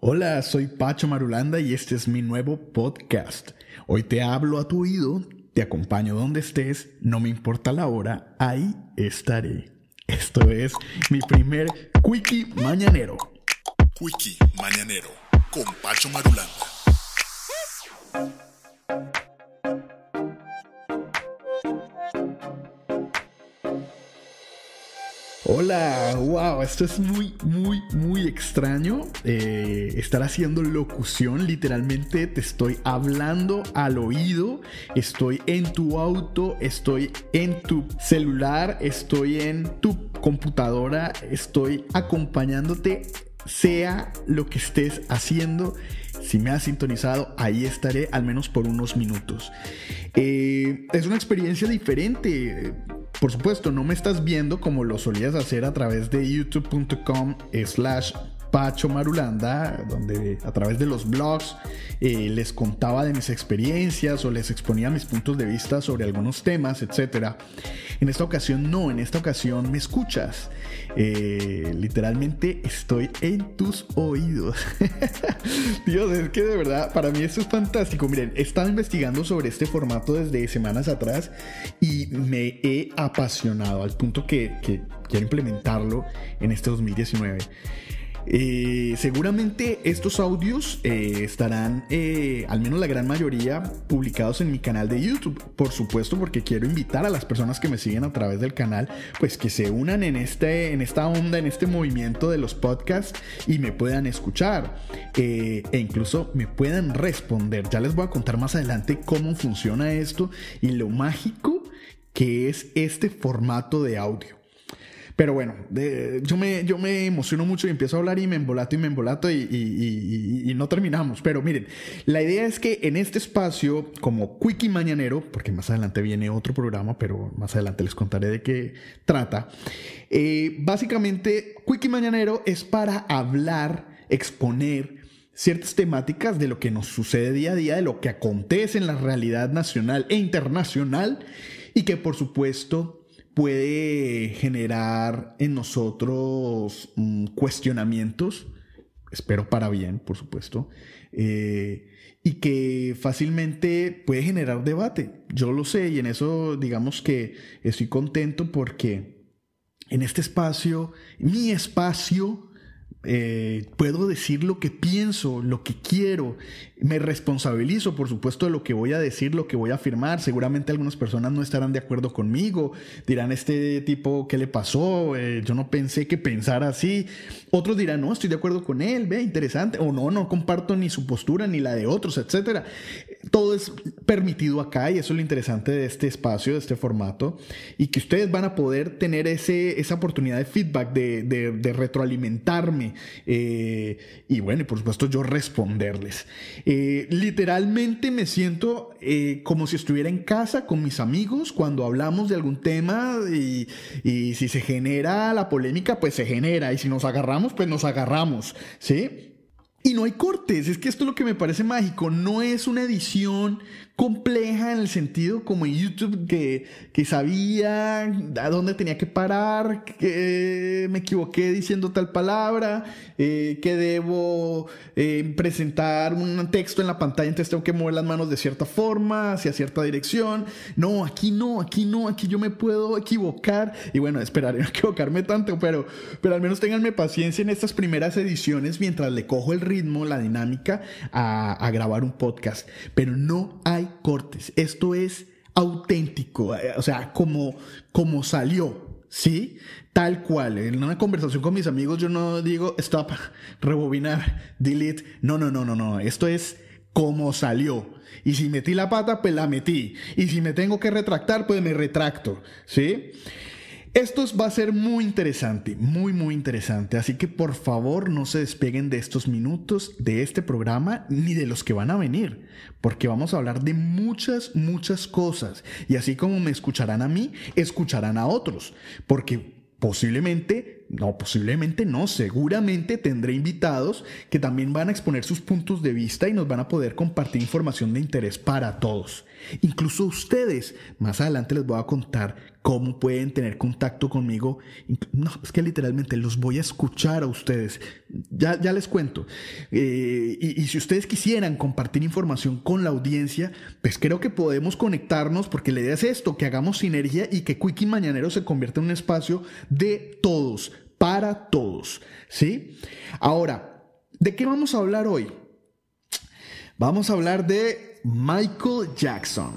Hola, soy Pacho Marulanda y este es mi nuevo podcast. Hoy te hablo a tu oído, te acompaño donde estés, no me importa la hora, ahí estaré. Esto es mi primer Quickie Mañanero. Quickie Mañanero con Pacho Marulanda. Hola, wow, esto es muy extraño, estar haciendo locución. Literalmente te estoy hablando al oído, estoy en tu auto, estoy en tu celular, estoy en tu computadora, estoy acompañándote, sea lo que estés haciendo. Si me has sintonizado, ahí estaré al menos por unos minutos. Es una experiencia diferente. Por supuesto, no me estás viendo como lo solías hacer a través de youtube.com/Pacho Marulanda, donde a través de los blogs les contaba de mis experiencias o les exponía mis puntos de vista sobre algunos temas, etc. En esta ocasión no, en esta ocasión me escuchas. Literalmente estoy en tus oídos. Dios, es que de verdad, para mí esto es fantástico. Miren, he estado investigando sobre este formato desde semanas atrás y me he apasionado al punto que quiero implementarlo en este 2019. Seguramente estos audios estarán, al menos la gran mayoría, publicados en mi canal de YouTube. Por supuesto, porque quiero invitar a las personas que me siguen a través del canal, pues que se unan en esta onda, en este movimiento de los podcasts y me puedan escuchar, e incluso me puedan responder. Ya les voy a contar más adelante cómo funciona esto y lo mágico que es este formato de audio. Pero bueno, yo me emociono mucho y empiezo a hablar y me embolato y no terminamos. Pero miren, la idea es que en este espacio, como Quickie Mañanero, porque más adelante viene otro programa, pero más adelante les contaré de qué trata. Básicamente, Quickie Mañanero es para hablar, exponer ciertas temáticas de lo que nos sucede día a día, de lo que acontece en la realidad nacional e internacional y que por supuesto puede generar en nosotros cuestionamientos, espero para bien, por supuesto, y que fácilmente puede generar debate. Yo lo sé y en eso digamos que estoy contento porque en este espacio, mi espacio, puedo decir lo que pienso, lo que quiero. Me responsabilizo, por supuesto, de lo que voy a decir, lo que voy a afirmar. Seguramente algunas personas no estarán de acuerdo conmigo. Dirán, este tipo, ¿qué le pasó? Yo no pensé que pensara así. Otros dirán, no, estoy de acuerdo con él, ve, interesante. O no comparto ni su postura ni la de otros, etc. Todo es permitido acá y eso es lo interesante de este espacio, de este formato. Y que ustedes van a poder tener esa oportunidad de feedback, de retroalimentarme. Y bueno, y por supuesto yo responderles. Literalmente me siento como si estuviera en casa con mis amigos cuando hablamos de algún tema y si se genera la polémica, pues se genera, y si nos agarramos, pues nos agarramos, ¿sí? Y no hay cortes, es que esto es lo que me parece mágico, no es una edición compleja en el sentido como en YouTube que sabía a dónde tenía que parar, que me equivoqué diciendo tal palabra, que debo presentar un texto en la pantalla, entonces tengo que mover las manos de cierta forma, hacia cierta dirección. No, aquí yo me puedo equivocar y bueno, esperaré no equivocarme tanto, pero al menos ténganme paciencia en estas primeras ediciones mientras le cojo el ritmo, la dinámica a grabar un podcast, pero no hay cortes, esto es auténtico, o sea, como salió, ¿sí? Tal cual, en una conversación con mis amigos yo no digo stop, rebobinar, delete, no, esto es como salió, y si metí la pata, pues la metí, y si me tengo que retractar, pues me retracto, ¿sí? Esto va a ser muy interesante, muy interesante, así que por favor no se despeguen de estos minutos de este programa ni de los que van a venir, porque vamos a hablar de muchas cosas y así como me escucharán a mí, escucharán a otros, porque seguramente tendré invitados que también van a exponer sus puntos de vista y nos van a poder compartir información de interés para todos. Incluso ustedes, más adelante les voy a contar cómo pueden tener contacto conmigo. No, es que literalmente los voy a escuchar a ustedes. Ya les cuento. Y si ustedes quisieran compartir información con la audiencia, pues creo que podemos conectarnos, porque la idea es esto, que hagamos sinergia y que Quickie Mañanero se convierta en un espacio de todos, para todos, ¿sí? Ahora, ¿de qué vamos a hablar hoy? Vamos a hablar de Michael Jackson.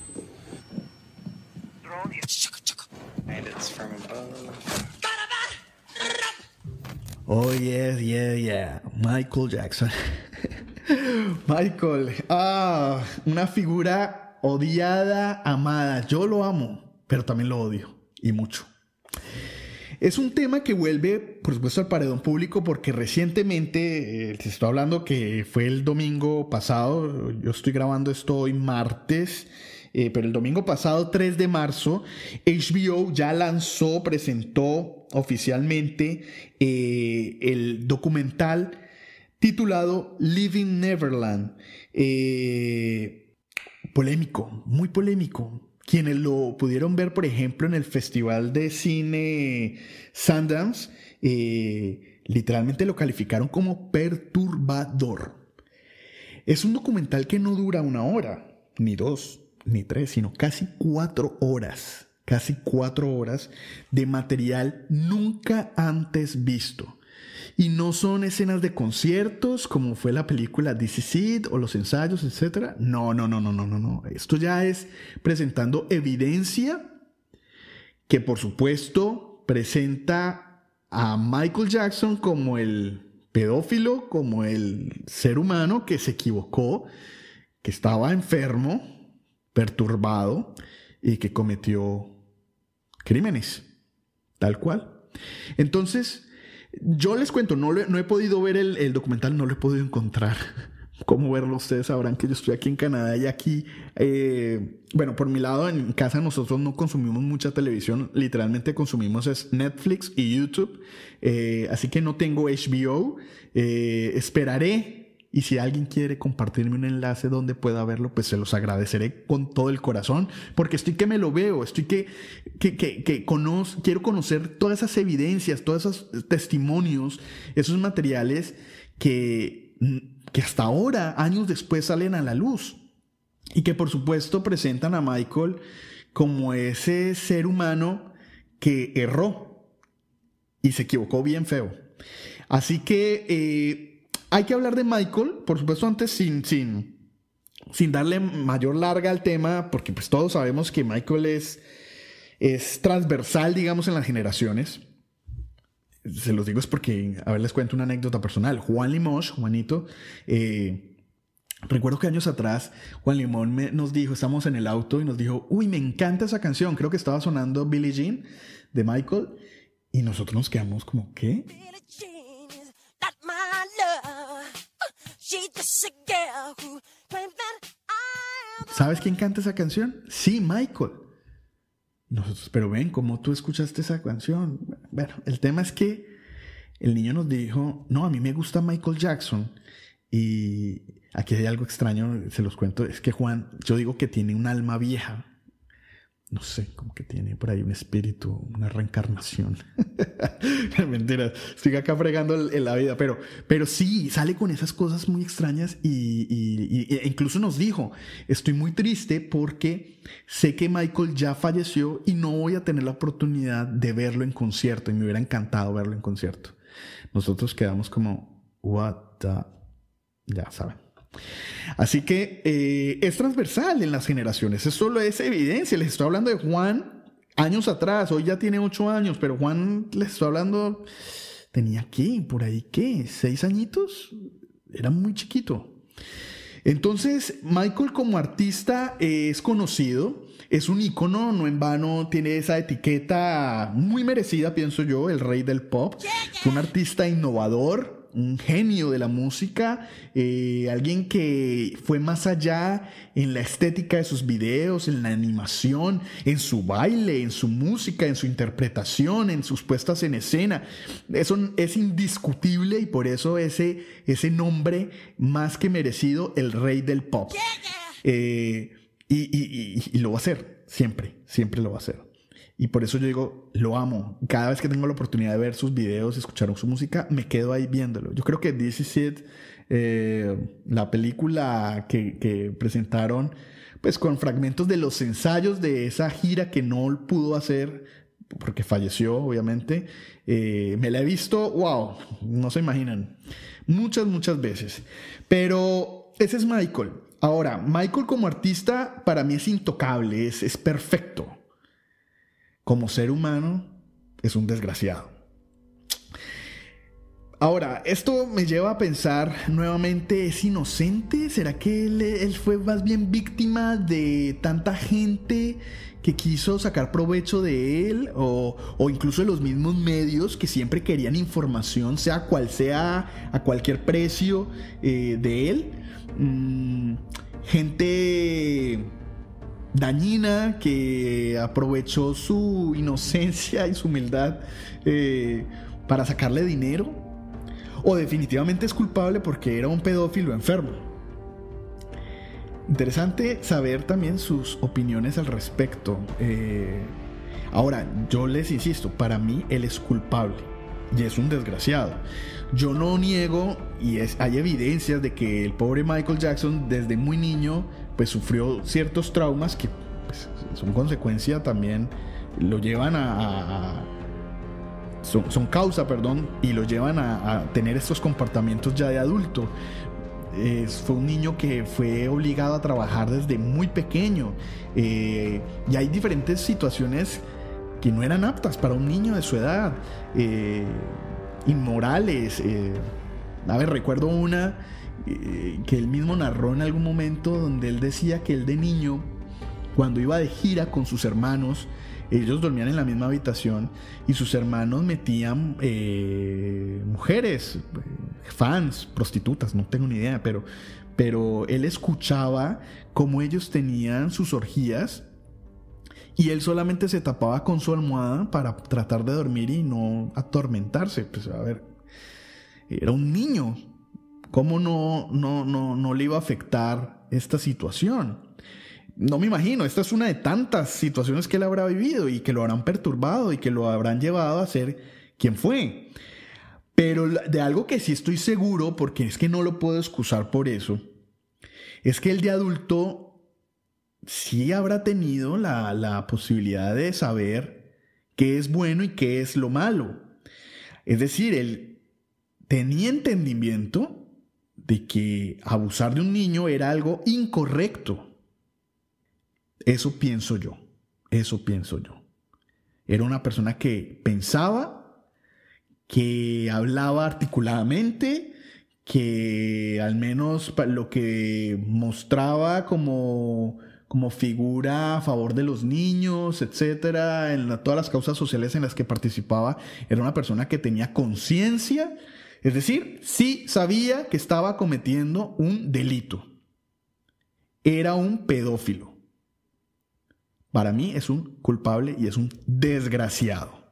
Oh, yeah. Michael Jackson. Michael, una figura odiada, amada. Yo lo amo, pero también lo odio, y mucho. Es un tema que vuelve, por supuesto, al paredón público, porque recientemente, te estoy hablando que fue el domingo pasado, yo estoy grabando esto hoy martes, pero el domingo pasado, 3 de marzo, HBO ya presentó oficialmente el documental titulado Living Neverland. Polémico, muy polémico. Quienes lo pudieron ver, por ejemplo, en el Festival de Cine Sundance, literalmente lo calificaron como perturbador. Es un documental que no dura 1 hora, ni 2, ni 3, sino casi 4 horas. Casi 4 horas de material nunca antes visto. Y no son escenas de conciertos como fue la película This Is It o los ensayos, etc. No. Esto ya es presentando evidencia que, por supuesto, presenta a Michael Jackson como el pedófilo, como el ser humano que se equivocó, que estaba enfermo, perturbado y que cometió crímenes, tal cual. Entonces, yo les cuento, no he podido ver el documental, no lo he podido encontrar. ¿Cómo verlo? Ustedes sabrán que yo estoy aquí en Canadá y aquí, bueno, por mi lado, en casa nosotros no consumimos mucha televisión, literalmente consumimos es Netflix y YouTube, así que no tengo HBO, esperaré. Y si alguien quiere compartirme un enlace donde pueda verlo, pues se los agradeceré con todo el corazón, porque estoy que me lo veo, estoy quiero conocer todas esas evidencias, todos esos testimonios, esos materiales que hasta ahora, años después, salen a la luz y que por supuesto presentan a Michael como ese ser humano que erró y se equivocó bien feo. Así que hay que hablar de Michael, por supuesto, antes sin darle mayor larga al tema, porque pues todos sabemos que Michael es transversal, digamos, en las generaciones. Se los digo es porque, a ver, les cuento una anécdota personal. Juan Limoges, Juanito, recuerdo que años atrás Juan Limón nos dijo, estamos en el auto y nos dijo, uy, me encanta esa canción, creo que estaba sonando Billie Jean de Michael, y nosotros nos quedamos como, ¿qué? ¿Sabes quién canta esa canción? Sí, Michael. Nosotros, pero ven, ¿cómo tú escuchaste esa canción? Bueno, el tema es que el niño nos dijo, no, a mí me gusta Michael Jackson. Y aquí hay algo extraño, se los cuento, es que Juan, yo digo que tiene un alma vieja. No sé, como que tiene por ahí un espíritu, una reencarnación. Mentira, estoy acá fregando en la vida, pero sí, sale con esas cosas muy extrañas e incluso nos dijo, estoy muy triste porque sé que Michael ya falleció y no voy a tener la oportunidad de verlo en concierto, y me hubiera encantado verlo en concierto. Nosotros quedamos como, ya saben. Así que es transversal en las generaciones, eso solo es evidencia. Les estoy hablando de Juan años atrás, hoy ya tiene 8 años, pero Juan, les estoy hablando, tenía ¿qué? Por ahí ¿qué? 6 añitos, era muy chiquito. Entonces Michael como artista es conocido, es un ícono, no en vano tiene esa etiqueta muy merecida, pienso yo, el rey del pop. Fue un artista innovador, un genio de la música, alguien que fue más allá en la estética de sus videos, en la animación, en su baile, en su música, en su interpretación, en sus puestas en escena. Eso es indiscutible y por eso ese nombre más que merecido, el rey del pop. Y lo va a hacer, siempre lo va a hacer. Y por eso yo digo, lo amo. Cada vez que tengo la oportunidad de ver sus videos, escuchar su música, me quedo ahí viéndolo. Yo creo que This Is It, la película que presentaron, pues con fragmentos de los ensayos de esa gira que no pudo hacer porque falleció, obviamente, me la he visto, wow, no se imaginan, muchas veces. Pero ese es Michael. Ahora, Michael como artista para mí es intocable, es perfecto. Como ser humano, es un desgraciado. Ahora, esto me lleva a pensar nuevamente, ¿es inocente? ¿Será que él fue más bien víctima de tanta gente que quiso sacar provecho de él? O incluso de los mismos medios que siempre querían información, sea cual sea, a cualquier precio de él. Gente dañina que aprovechó su inocencia y su humildad para sacarle dinero, o definitivamente es culpable porque era un pedófilo enfermo. Interesante saber también sus opiniones al respecto. Ahora, yo les insisto, para mí él es culpable y es un desgraciado. Yo no niego, y hay evidencias de que el pobre Michael Jackson desde muy niño pues sufrió ciertos traumas que pues, son consecuencia también, lo llevan son causa, y lo llevan a tener estos comportamientos ya de adulto. Fue un niño que fue obligado a trabajar desde muy pequeño, y hay diferentes situaciones que no eran aptas para un niño de su edad, inmorales. Recuerdo una que él mismo narró en algún momento, donde él decía que él de niño, cuando iba de gira con sus hermanos, ellos dormían en la misma habitación y sus hermanos metían mujeres, fans, prostitutas, no tengo ni idea, pero él escuchaba cómo ellos tenían sus orgías y él solamente se tapaba con su almohada para tratar de dormir y no atormentarse. Pues a ver, era un niño, ¿cómo no le iba a afectar esta situación? No me imagino, esta es una de tantas situaciones que él habrá vivido y que lo habrán perturbado y que lo habrán llevado a ser quien fue. Pero de algo que sí estoy seguro, porque es que no lo puedo excusar por eso, es que él de adulto sí habrá tenido la posibilidad de saber qué es bueno y qué es lo malo. Es decir, él tenía entendimiento de que abusar de un niño era algo incorrecto. Eso pienso yo. Era una persona que pensaba, que hablaba articuladamente, que al menos lo que mostraba como figura a favor de los niños, etcétera, todas las causas sociales en las que participaba, era una persona que tenía conciencia, es decir, sí sabía que estaba cometiendo un delito. Era un pedófilo. Para mí es un culpable y es un desgraciado.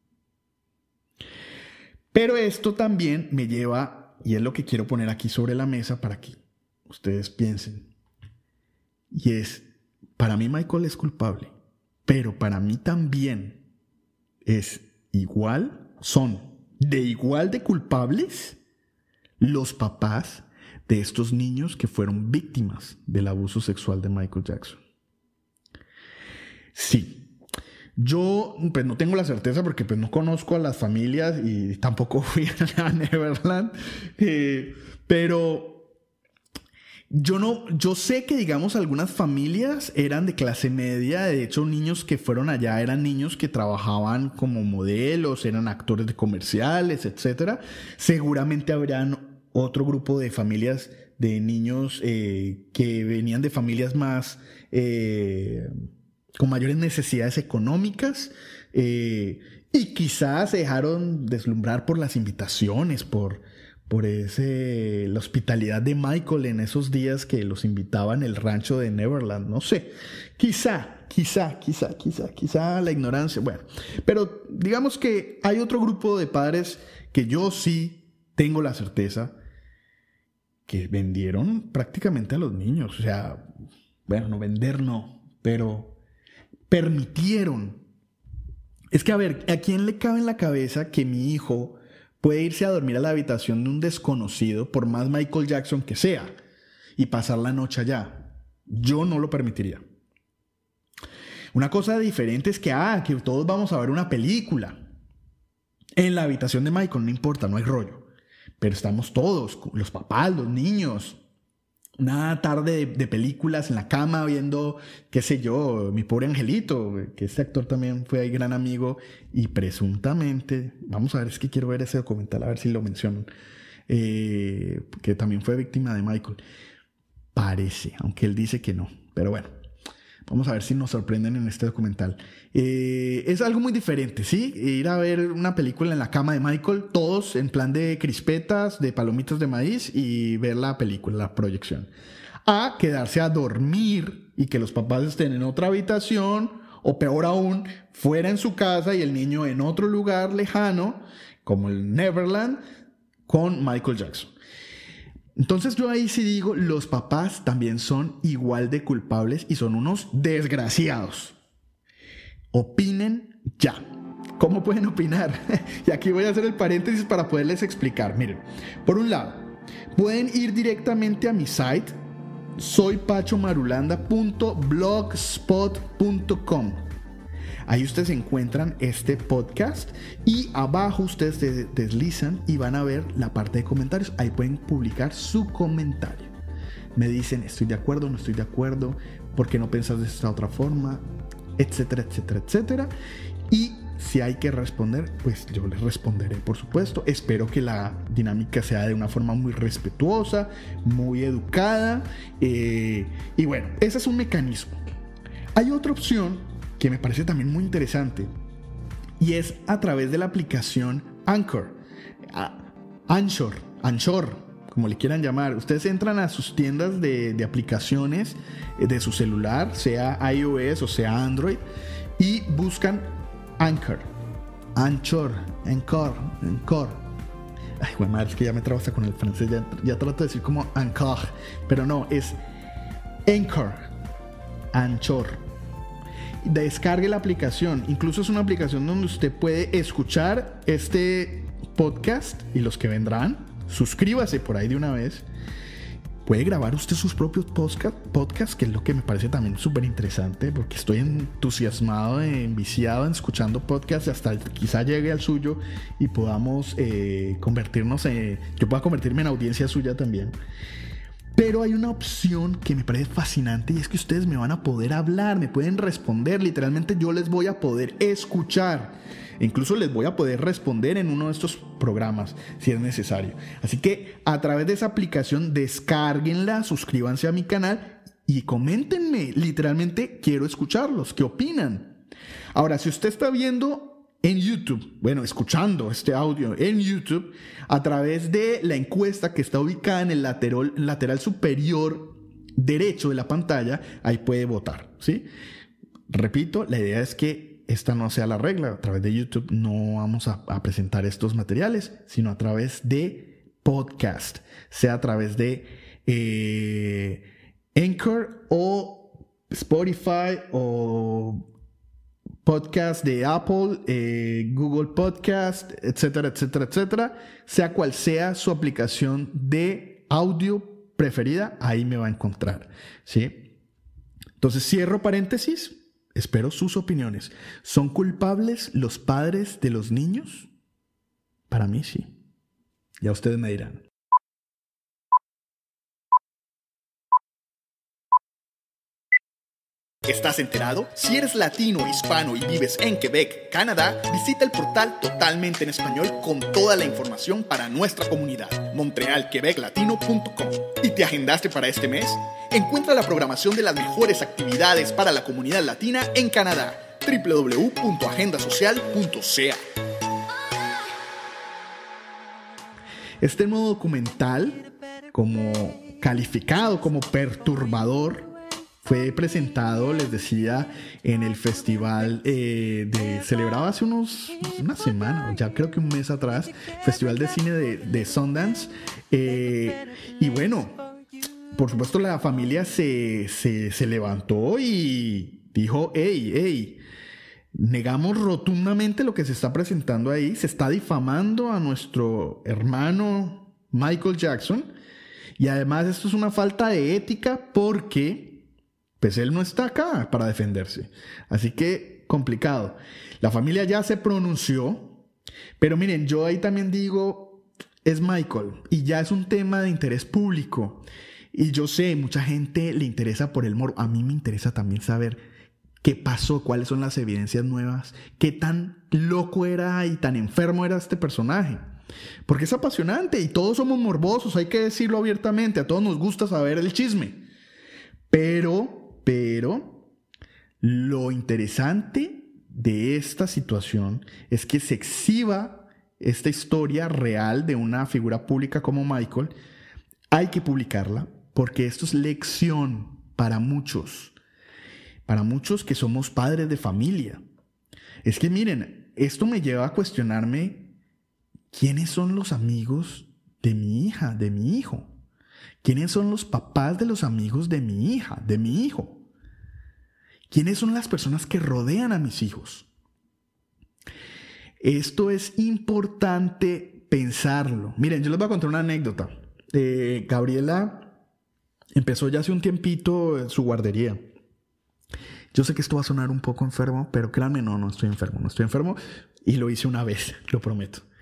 Pero esto también me lleva, y es lo que quiero poner aquí sobre la mesa para que ustedes piensen, y es, para mí Michael es culpable, pero para mí también son de igual de culpables los papás de estos niños que fueron víctimas del abuso sexual de Michael Jackson. Sí, yo pues no tengo la certeza porque pues no conozco a las familias y tampoco fui a Neverland, pero yo sé que digamos algunas familias eran de clase media. De hecho, niños que fueron allá eran niños que trabajaban como modelos, eran actores de comerciales, etcétera. Seguramente habrán otro grupo de familias de niños que venían de familias más con mayores necesidades económicas, y quizás se dejaron deslumbrar por las invitaciones, por la hospitalidad de Michael en esos días que los invitaban al rancho de Neverland. No sé, quizá la ignorancia. Bueno, pero digamos que hay otro grupo de padres que yo sí tengo la certeza que vendieron prácticamente a los niños. O sea, bueno, no vender no, pero permitieron Es que, a ver, ¿a quién le cabe en la cabeza que mi hijo puede irse a dormir a la habitación de un desconocido, por más Michael Jackson que sea, y pasar la noche allá? Yo no lo permitiría. Una cosa diferente es que todos vamos a ver una película en la habitación de Michael, no importa, no hay rollo. Pero estamos todos, los papás, los niños, una tarde de películas en la cama viendo, qué sé yo, Mi Pobre Angelito, que este actor también fue ahí gran amigo y presuntamente, vamos a ver, es que quiero ver ese documental, a ver si lo mencionan, que también fue víctima de Michael. Parece, aunque él dice que no, pero bueno. Vamos a ver si nos sorprenden en este documental. Es algo muy diferente, ¿sí? Ir a ver una película en la cama de Michael, todos en plan de crispetas, de palomitas de maíz y ver la película, la proyección. A quedarse a dormir y que los papás estén en otra habitación o peor aún, fuera en su casa y el niño en otro lugar lejano, como el Neverland, con Michael Jackson. Entonces yo ahí sí digo, los papás también son igual de culpables y son unos desgraciados. Opinen ya. ¿Cómo pueden opinar? Y aquí voy a hacer el paréntesis para poderles explicar. Miren, por un lado, pueden ir directamente a mi site, soypachomarulanda.blogspot.com. Ahí ustedes encuentran este podcast y abajo ustedes deslizan y van a ver la parte de comentarios. Ahí pueden publicar su comentario. Me dicen, estoy de acuerdo, no estoy de acuerdo, ¿por qué no piensas de esta otra forma? Etcétera, etcétera, etcétera. Y si hay que responder, pues yo les responderé, por supuesto. Espero que la dinámica sea de una forma muy respetuosa, muy educada. Y bueno, ese es un mecanismo. Hay otra opción que me parece también muy interesante y es a través de la aplicación Anchor, como le quieran llamar. Ustedes entran a sus tiendas de aplicaciones de su celular, sea iOS o sea Android, y buscan Anchor. Ay, güey, madre, es que ya me trabo hasta con el francés, ya trato de decir como Anchor, pero no, es Anchor. Descargue la aplicación. Incluso es una aplicación donde usted puede escuchar este podcast y los que vendrán. Suscríbase por ahí de una vez. Puede grabar usted sus propios podcasts, que es lo que me parece también súper interesante, porque estoy entusiasmado, enviciado en escuchando podcasts, hasta quizá llegue al suyo y podamos yo pueda convertirme en audiencia suya también. Pero hay una opción que me parece fascinante y es que ustedes me van a poder hablar, me pueden responder, literalmente yo les voy a poder escuchar. Incluso les voy a poder responder en uno de estos programas si es necesario. Así que a través de esa aplicación descárguenla, suscríbanse a mi canal y coméntenme. Literalmente quiero escucharlos. ¿Qué opinan? Ahora, si usted está viendo en YouTube, escuchando este audio en YouTube, a través de la encuesta que está ubicada en el lateral superior derecho de la pantalla, ahí puede votar, ¿sí? Repito, la idea es que esta no sea la regla. A través de YouTube no vamos a presentar estos materiales, sino a través de podcast, sea a través de Anchor o Spotify o podcast de Apple, Google Podcast, etcétera, etcétera, etcétera. Sea cual sea su aplicación de audio preferida, ahí me va a encontrar, ¿sí? Entonces cierro paréntesis. Espero sus opiniones. ¿Son culpables los padres de los niños? Para mí sí. Ya ustedes me dirán. ¿Estás enterado? Si eres latino, hispano y vives en Quebec, Canadá, visita el portal totalmente en español con toda la información para nuestra comunidad, montrealquebeclatino.com. ¿Y te agendaste para este mes? Encuentra la programación de las mejores actividades para la comunidad latina en Canadá, www.agendasocial.ca. Este nuevo documental, como calificado como perturbador, fue presentado, les decía, en el festival celebrado hace una semana, ya creo que un mes atrás, Festival de Cine de Sundance. Y bueno, por supuesto la familia se levantó y dijo, hey, Negamos rotundamente lo que se está presentando ahí. Se está difamando a nuestro hermano Michael Jackson. Y además esto es una falta de ética porque pues él no está acá para defenderse. Así que complicado. La familia ya se pronunció. Pero miren, yo ahí también digo, es Michael. Y ya es un tema de interés público. Y yo sé, mucha gente le interesa por el morbo. A mí me interesa también saber qué pasó, cuáles son las evidencias nuevas, qué tan loco era y tan enfermo era este personaje. Porque es apasionante y todos somos morbosos, hay que decirlo abiertamente, a todos nos gusta saber el chisme. Pero, lo interesante de esta situación es que se exhiba esta historia real de una figura pública como Michael. Hay que publicarla porque esto es lección para muchos que somos padres de familia. Es que miren, esto me lleva a cuestionarme quiénes son los amigos de mi hija, de mi hijo. ¿Quiénes son los papás de los amigos de mi hija, de mi hijo? ¿Quiénes son las personas que rodean a mis hijos? Esto es importante pensarlo. Miren, yo les voy a contar una anécdota. Gabriela empezó ya hace un tiempito su guardería. Yo sé que esto va a sonar un poco enfermo, pero créanme, no estoy enfermo. Y lo hice una vez, lo prometo.